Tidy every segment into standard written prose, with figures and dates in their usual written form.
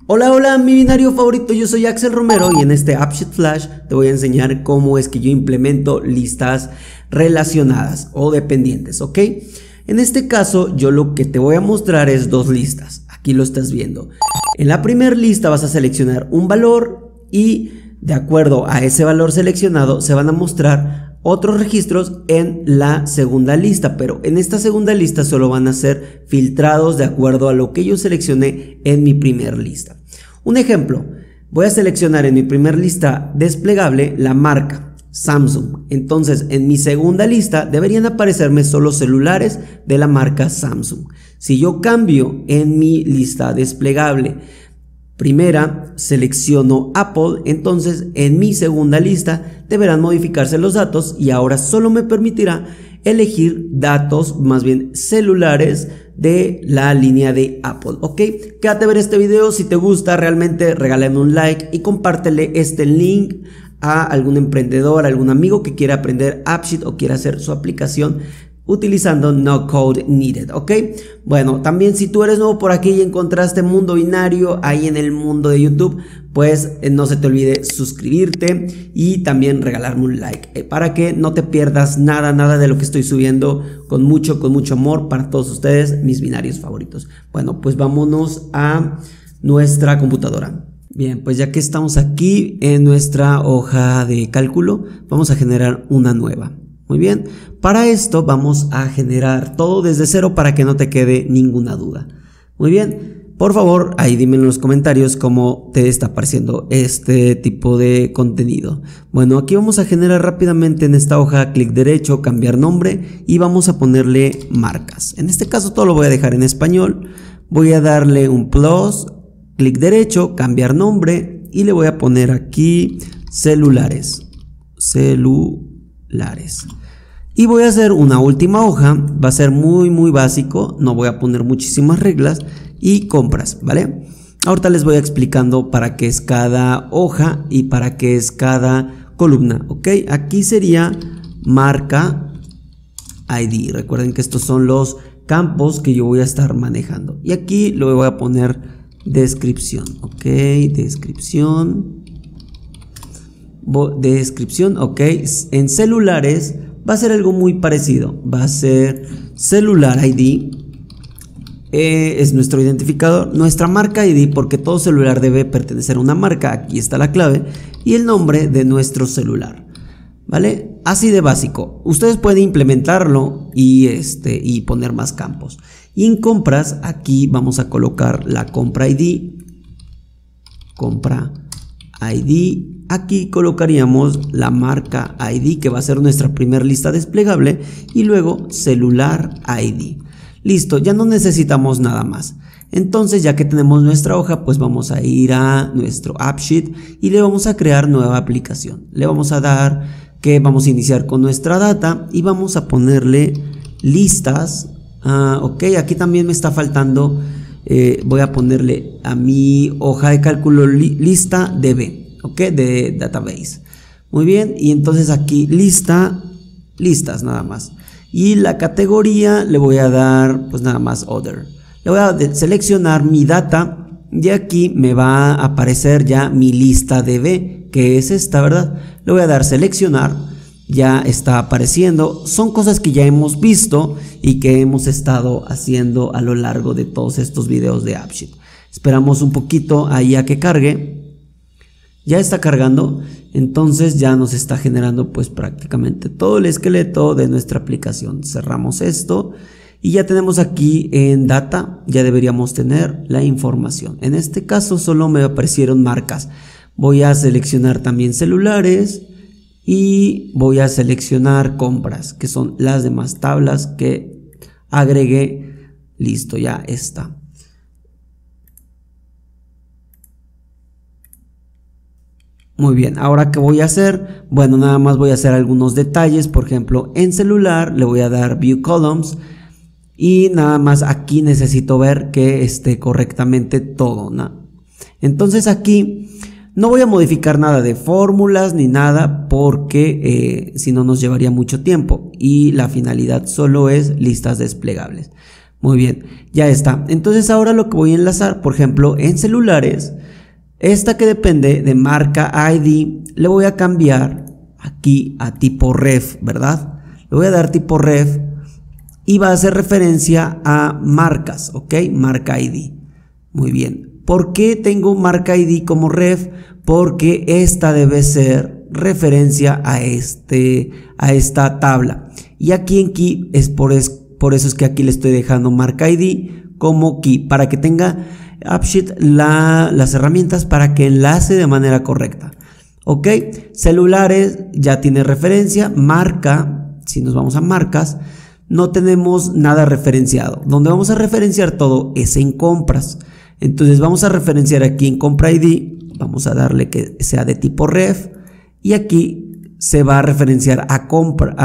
Hola, hola, mi binario favorito, yo soy Axel Romero y en este AppSheet Flash te voy a enseñar cómo es que yo implemento listas relacionadas o dependientes, ¿ok? En este caso, yo lo que te voy a mostrar es dos listas, aquí lo estás viendo. En la primera lista vas a seleccionar un valor y de acuerdo a ese valor seleccionado se van a mostrar otros registros en la segunda lista, pero en esta segunda lista solo van a ser filtrados de acuerdo a lo que yo seleccioné en mi primera lista. Un ejemplo, voy a seleccionar en mi primera lista desplegable la marca Samsung. Entonces en mi segunda lista deberían aparecerme solo celulares de la marca Samsung. Si yo cambio en mi lista desplegable primera, selecciono Apple, entonces en mi segunda lista deberán modificarse los datos y ahora solo me permitirá elegir datos, más bien celulares de la línea de Apple, ¿ok? Quédate a ver este video, si te gusta realmente regálame un like y compártele este link a algún emprendedor, algún amigo que quiera aprender AppSheet o quiera hacer su aplicación utilizando No Code Needed, ¿ok? Bueno, también si tú eres nuevo por aquí y encontraste Mundo Binario ahí en el mundo de YouTube, pues no se te olvide suscribirte y también regalarme un like para que no te pierdas nada de lo que estoy subiendo con mucho amor para todos ustedes, mis binarios favoritos. Bueno, pues vámonos a nuestra computadora. Bien, pues ya que estamos aquí en nuestra hoja de cálculo, vamos a generar una nueva. Muy bien, para esto vamos a generar todo desde cero para que no te quede ninguna duda. Muy bien, por favor, ahí dime en los comentarios cómo te está pareciendo este tipo de contenido. Bueno, aquí vamos a generar rápidamente en esta hoja, clic derecho, cambiar nombre y vamos a ponerle marcas. En este caso todo lo voy a dejar en español, voy a darle un plus, clic derecho, cambiar nombre y le voy a poner aquí celulares. Y voy a hacer una última hoja, va a ser muy básico, no voy a poner muchísimas reglas y compras, ¿vale? Ahorita les voy explicando para qué es cada hoja y para qué es cada columna, ¿ok? Aquí sería marca ID, recuerden que estos son los campos que yo voy a estar manejando y aquí le voy a poner descripción, ¿ok? Descripción, ok. En celulares va a ser algo muy parecido, va a ser celular ID, es nuestro identificador, nuestra marca ID, porque todo celular debe pertenecer a una marca, aquí está la clave, y el nombre de nuestro celular, ¿vale? Así de básico, ustedes pueden implementarlo y poner más campos. Y en compras, aquí vamos a colocar la compra ID, aquí colocaríamos la marca ID que va a ser nuestra primera lista desplegable y luego celular ID. Listo, ya no necesitamos nada más. Entonces ya que tenemos nuestra hoja, pues vamos a ir a nuestro AppSheet y le vamos a crear nueva aplicación. Le vamos a dar que vamos a iniciar con nuestra data y vamos a ponerle listas. Ok, aquí también me está faltando, voy a ponerle a mi hoja de cálculo lista DB. Ok, de database. Muy bien, y entonces aquí listas nada más. Y la categoría le voy a dar pues nada más other. Le voy a seleccionar mi data y aquí me va a aparecer ya mi lista DB, que es esta, ¿verdad? Le voy a dar seleccionar, ya está apareciendo. Son cosas que ya hemos visto y que hemos estado haciendo a lo largo de todos estos videos de AppSheet. Esperamos un poquito ahí a que cargue. Ya está cargando, entonces ya nos está generando pues prácticamente todo el esqueleto de nuestra aplicación. Cerramos esto y ya tenemos aquí en data, ya deberíamos tener la información. En este caso solo me aparecieron marcas. Voy a seleccionar también celulares y voy a seleccionar compras, que son las demás tablas que agregué. Listo, ya está. Muy bien, ahora ¿qué voy a hacer? Bueno, nada más voy a hacer algunos detalles. Por ejemplo, en celular le voy a dar View Columns y nada más aquí necesito ver que esté correctamente todo, ¿no? Entonces aquí no voy a modificar nada de fórmulas ni nada porque si no nos llevaría mucho tiempo y la finalidad solo es listas desplegables. Muy bien, ya está. Entonces ahora lo que voy a enlazar, por ejemplo, en celulares, esta que depende de marca ID, le voy a cambiar aquí a tipo ref, ¿verdad? Le voy a dar tipo ref y va a hacer referencia a marcas, ¿ok? Marca ID. Muy bien. ¿Por qué tengo marca ID como ref? Porque esta debe ser referencia a esta tabla. Y aquí en key es por eso es que aquí le estoy dejando marca ID como key, para que tenga AppSheet las herramientas para que enlace de manera correcta. Ok, celulares ya tiene referencia, marca, si nos vamos a marcas, no tenemos nada referenciado. Donde vamos a referenciar todo es en compras. Entonces vamos a referenciar aquí en compra ID, vamos a darle que sea de tipo ref y aquí se va a referenciar a compra,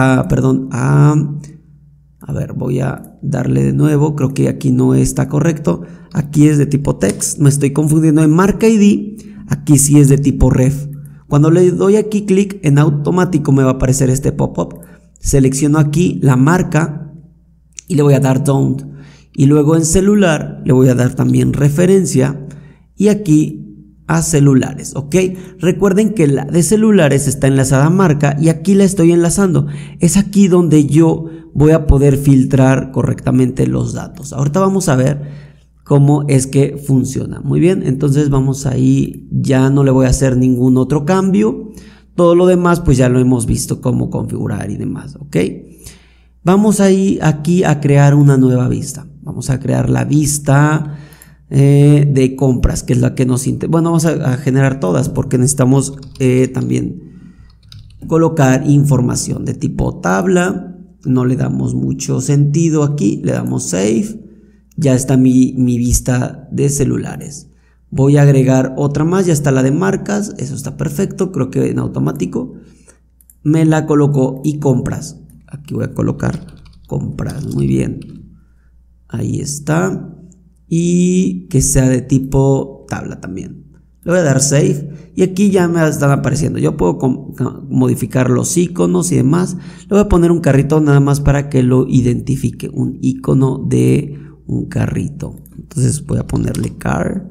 a ver, voy a darle de nuevo, creo que aquí no está correcto, aquí es de tipo text, me estoy confundiendo en marca ID, aquí sí es de tipo ref. Cuando le doy aquí clic, en automático me va a aparecer este pop-up, selecciono aquí la marca y le voy a dar don't, y luego en celular le voy a dar también referencia y aquí a celulares, ¿ok? Recuerden que la de celulares está enlazada a marca y aquí la estoy enlazando, es aquí donde yo voy a poder filtrar correctamente los datos. Ahorita vamos a ver cómo es que funciona. Muy bien, entonces vamos ahí, ya no le voy a hacer ningún otro cambio. Todo lo demás pues ya lo hemos visto cómo configurar y demás, ¿ok? Vamos ahí aquí a crear una nueva vista. Vamos a crear la vista de compras, que es la que nos interesa. Bueno, vamos a generar todas porque necesitamos también colocar información de tipo tabla. No le damos mucho sentido aquí, le damos save, ya está mi vista de celulares. Voy a agregar otra más, ya está la de marcas, eso está perfecto, creo que en automático me la coloco y compras. Aquí voy a colocar compras, muy bien, ahí está, y que sea de tipo tabla también. Le voy a dar save y aquí ya me están apareciendo. Yo puedo modificar los iconos y demás. Le voy a poner un carrito nada más para que lo identifique. Un icono de un carrito. Entonces voy a ponerle car.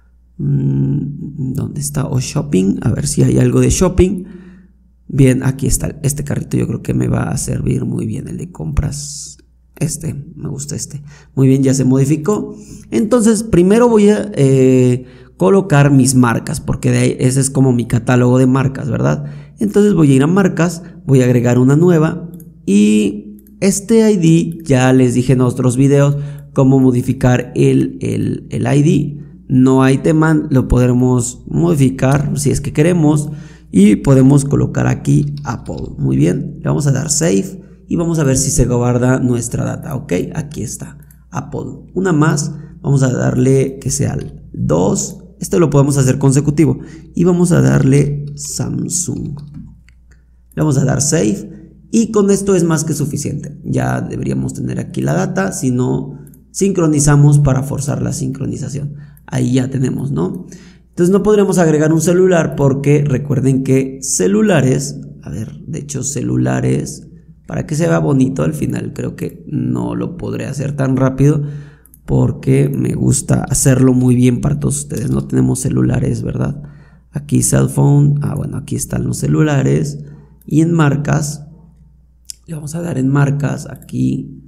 ¿Dónde está? O shopping. A ver si hay algo de shopping. Bien, aquí está este carrito. Yo creo que me va a servir muy bien el de compras. Me gusta este. Muy bien, ya se modificó. Entonces primero voy a colocar mis marcas, porque de ahí ese es como mi catálogo de marcas, ¿verdad? Entonces voy a ir a marcas, voy a agregar una nueva y este ID ya les dije en otros videos cómo modificar el ID. No hay tema, lo podremos modificar si es que queremos y podemos colocar aquí Apple. Muy bien, le vamos a dar save y vamos a ver si se guarda nuestra data. Ok, aquí está Apple. Una más, vamos a darle que sea 2. Esto lo podemos hacer consecutivo y vamos a darle Samsung. Le vamos a dar save y con esto es más que suficiente. Ya deberíamos tener aquí la data, si no sincronizamos para forzar la sincronización. Ahí ya tenemos, ¿no? Entonces no podremos agregar un celular porque recuerden que celulares, a ver, de hecho celulares, para que se vea bonito al final creo que no lo podré hacer tan rápido, porque me gusta hacerlo muy bien para todos ustedes. No tenemos celulares, ¿verdad? Aquí cell phone, bueno, aquí están los celulares. Y en marcas, le vamos a dar en marcas aquí.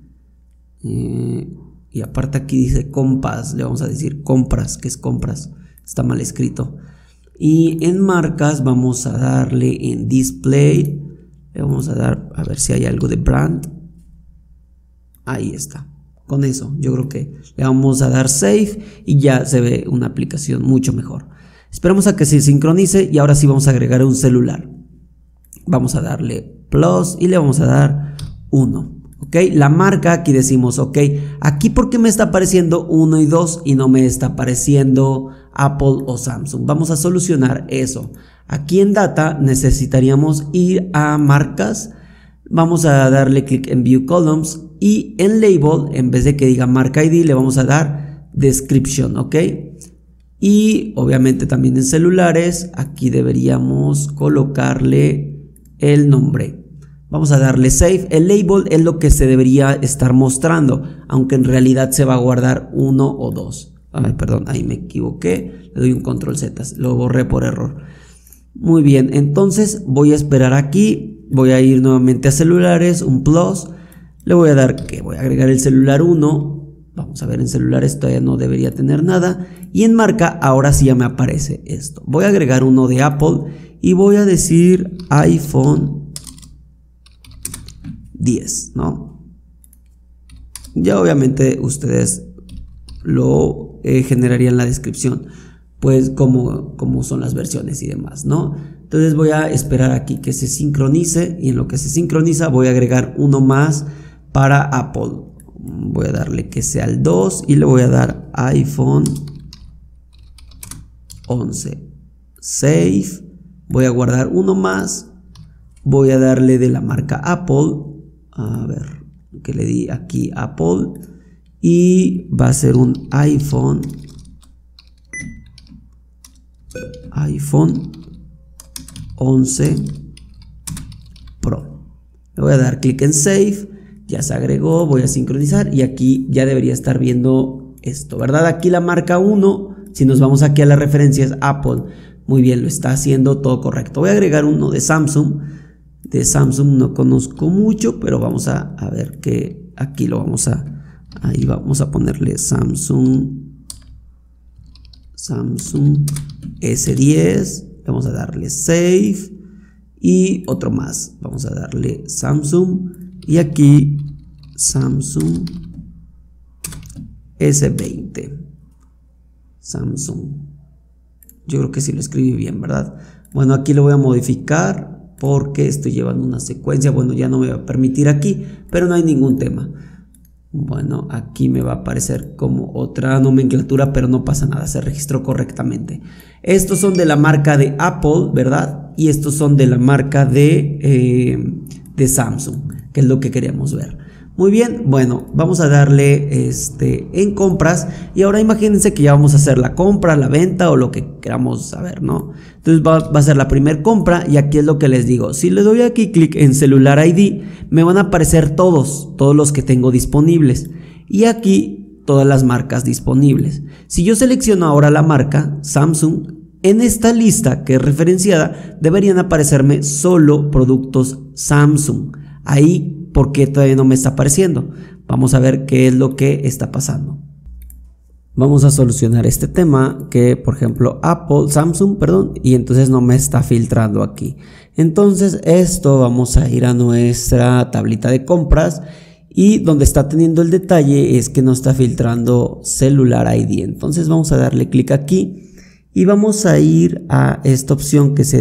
Y aparte aquí dice compás, le vamos a decir compras, que es compras. Está mal escrito. Y en marcas vamos a darle en display. Le vamos a dar, a ver si hay algo de brand. Ahí está. Con eso yo creo que le vamos a dar save y ya se ve una aplicación mucho mejor. Esperamos a que se sincronice y ahora sí vamos a agregar un celular. Vamos a darle plus y le vamos a dar 1. Ok, la marca aquí decimos ok, aquí porque me está apareciendo 1 y 2 y no me está apareciendo Apple o Samsung. Vamos a solucionar eso. Aquí en data necesitaríamos ir a marcas. Vamos a darle clic en View Columns y en Label, en vez de que diga marca ID, le vamos a dar Description, ¿ok? Y obviamente también en celulares, aquí deberíamos colocarle el nombre. Vamos a darle Save. El label es lo que se debería estar mostrando, aunque en realidad se va a guardar 1 o 2. Ay, perdón, ahí me equivoqué. Le doy un control Z, lo borré por error. Muy bien, entonces voy a esperar aquí. Voy a ir nuevamente a celulares, un plus. Le voy a dar que voy a agregar el celular 1. Vamos a ver, en celulares todavía no debería tener nada. Y en marca, ahora sí ya me aparece esto. Voy a agregar uno de Apple y voy a decir iPhone 10, ¿no? Ya obviamente ustedes lo generarían en la descripción, pues como son las versiones y demás, ¿no? Entonces voy a esperar aquí que se sincronice, y en lo que se sincroniza voy a agregar uno más para Apple. Voy a darle que sea el 2 y le voy a dar iPhone 11. Save. Voy a guardar uno más. Voy a darle de la marca Apple. A ver, que le di aquí Apple. Y va a ser un iPhone 11 Pro. Le voy a dar clic en Save. Ya se agregó, voy a sincronizar y aquí ya debería estar viendo esto, ¿verdad? Aquí la marca 1, si nos vamos aquí a las referencias, Apple, muy bien, lo está haciendo todo correcto. Voy a agregar uno de Samsung. De Samsung no conozco mucho, pero vamos a ver que aquí lo vamos a... Ahí vamos a ponerle Samsung S10. Vamos a darle Save. Y otro más. Vamos a darle Samsung. Y aquí Samsung S20. Samsung. Yo creo que sí lo escribí bien, ¿verdad? Bueno, aquí lo voy a modificar porque estoy llevando una secuencia. Bueno, ya no me va a permitir aquí, pero no hay ningún tema. Bueno, aquí me va a aparecer como otra nomenclatura, pero no pasa nada, se registró correctamente. Estos son de la marca de Apple, ¿verdad? Y estos son de la marca de Samsung, que es lo que queríamos ver. Muy bien, bueno, vamos a darle en compras y ahora imagínense que ya vamos a hacer la compra, la venta o lo que queramos saber, ¿no? Entonces va a ser la primera compra y aquí es lo que les digo. Si le doy aquí clic en celular ID, me van a aparecer todos los que tengo disponibles y aquí todas las marcas disponibles. Si yo selecciono ahora la marca Samsung, en esta lista que es referenciada deberían aparecerme solo productos Samsung. Ahí, ¿por qué todavía no me está apareciendo? Vamos a ver qué es lo que está pasando. Vamos a solucionar este tema que, por ejemplo, Samsung, y entonces no me está filtrando aquí. Entonces esto vamos a ir a nuestra tablita de compras y donde está teniendo el detalle es que no está filtrando celular ID. Entonces vamos a darle clic aquí y vamos a ir a esta opción que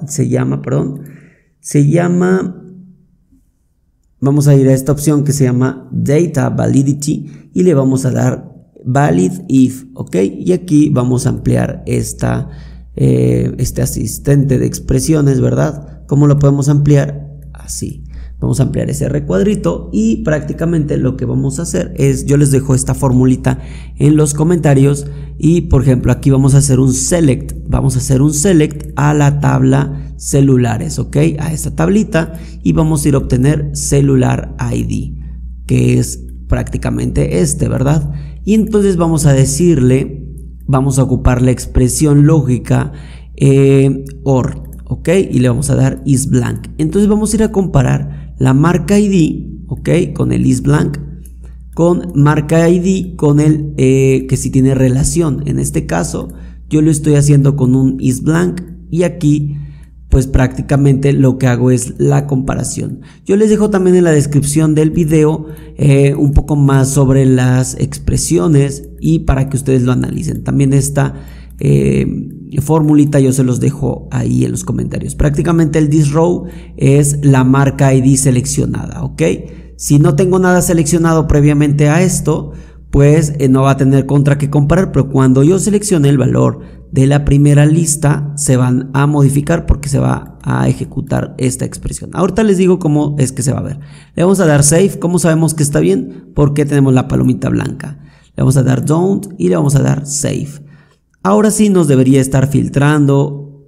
vamos a ir a esta opción que se llama Data Validity y le vamos a dar Valid If, ¿ok? Y aquí vamos a ampliar este asistente de expresiones, ¿verdad? ¿Cómo lo podemos ampliar? Así. Vamos a ampliar ese recuadrito y prácticamente lo que vamos a hacer es, yo les dejo esta formulita en los comentarios y por ejemplo aquí vamos a hacer un select, a la tabla celulares, ok, a esta tablita y vamos a ir a obtener celular ID, que es prácticamente ¿verdad? Y entonces vamos a decirle, vamos a ocupar la expresión lógica OR, ok, y le vamos a dar isBlank. Entonces vamos a ir a comparar la marca ID, ok, con el isBlank, con marca ID, con el que si tiene relación. En este caso yo lo estoy haciendo con un isBlank y aquí pues prácticamente lo que hago es la comparación. Yo les dejo también en la descripción del video un poco más sobre las expresiones y para que ustedes lo analicen. También esta formulita yo se los dejo ahí en los comentarios. Prácticamente el thisRow es la marca ID seleccionada, ok. Si no tengo nada seleccionado previamente a esto, pues no va a tener contra qué comparar, pero cuando yo seleccione el valor de la primera lista se van a modificar porque se va a ejecutar esta expresión. Ahorita les digo cómo es que se va a ver. Le vamos a dar Save. ¿Cómo sabemos que está bien? Porque tenemos la palomita blanca. Le vamos a dar Don't y le vamos a dar Save. Ahora sí nos debería estar filtrando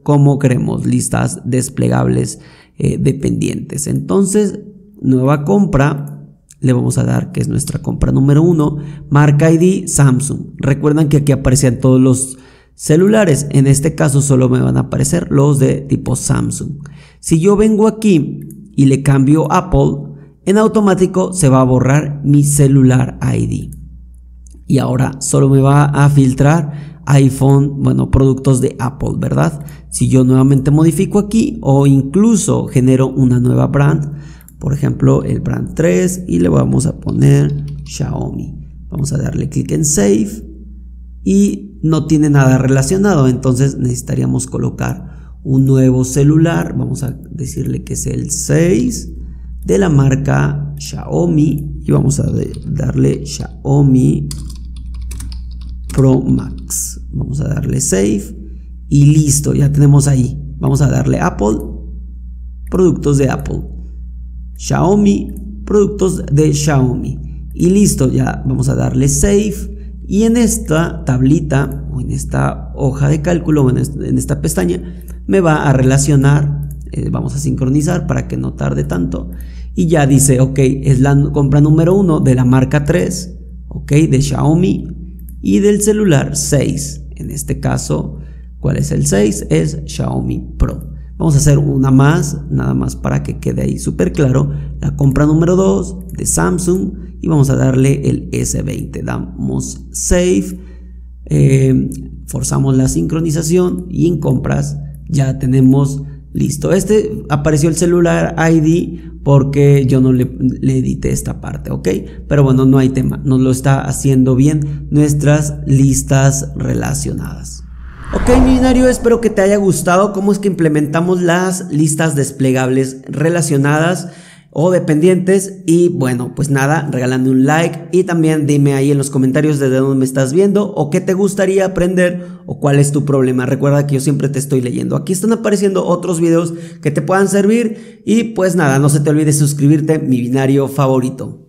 como queremos, listas desplegables dependientes. Entonces, nueva compra, le vamos a dar que es nuestra compra número 1, marca ID Samsung. Recuerdan que aquí aparecían todos los celulares, en este caso solo me van a aparecer los de tipo Samsung. Si yo vengo aquí y le cambio Apple, en automático se va a borrar mi celular ID. Y ahora solo me va a filtrar iPhone, bueno, productos de Apple, ¿verdad? Si yo nuevamente modifico aquí o incluso genero una nueva brand, por ejemplo el brand 3 y le vamos a poner Xiaomi. Vamos a darle clic en Save y no tiene nada relacionado, entonces necesitaríamos colocar un nuevo celular. Vamos a decirle que es el 6 de la marca Xiaomi y vamos a darle Xiaomi Pro Max. Vamos a darle Save y listo, ya tenemos ahí. Vamos a darle Apple, productos de Apple, Xiaomi, productos de Xiaomi y listo, ya vamos a darle Save. Y en esta tablita o en esta hoja de cálculo o en esta pestaña me va a relacionar, vamos a sincronizar para que no tarde tanto. Y ya dice, ok, es la compra número 1 de la marca 3, ok, de Xiaomi y del celular 6. En este caso, ¿cuál es el 6? Es Xiaomi Pro. Vamos a hacer una más, nada más para que quede ahí súper claro. La compra número 2 de Samsung y vamos a darle el S20. Damos Save, forzamos la sincronización y en compras ya tenemos listo. Este apareció el celular ID porque yo no le edité esta parte, ¿ok? Pero bueno, no hay tema, nos lo está haciendo bien nuestras listas relacionadas. Ok, mi binario, espero que te haya gustado cómo es que implementamos las listas desplegables relacionadas o dependientes. Y bueno, pues nada, regálame un like y también dime ahí en los comentarios desde dónde me estás viendo o qué te gustaría aprender o cuál es tu problema. Recuerda que yo siempre te estoy leyendo. Aquí están apareciendo otros videos que te puedan servir y pues nada, no se te olvide suscribirte, mi binario favorito.